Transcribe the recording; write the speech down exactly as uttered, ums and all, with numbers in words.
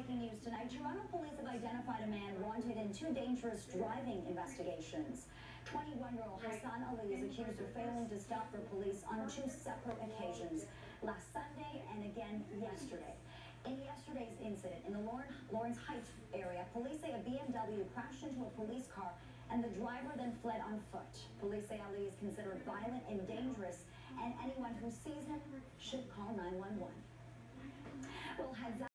breaking news tonight. Toronto police have identified a man wanted in two dangerous driving investigations. twenty-one-year-old Hassan Ali is accused of failing to stop for police on two separate occasions, last Sunday and again yesterday. In yesterday's incident in the Lawrence Heights area, police say a B M W crashed into a police car and the driver then fled on foot. Police say Ali is considered violent and dangerous, and anyone who sees him should call nine one one. Well, heads up.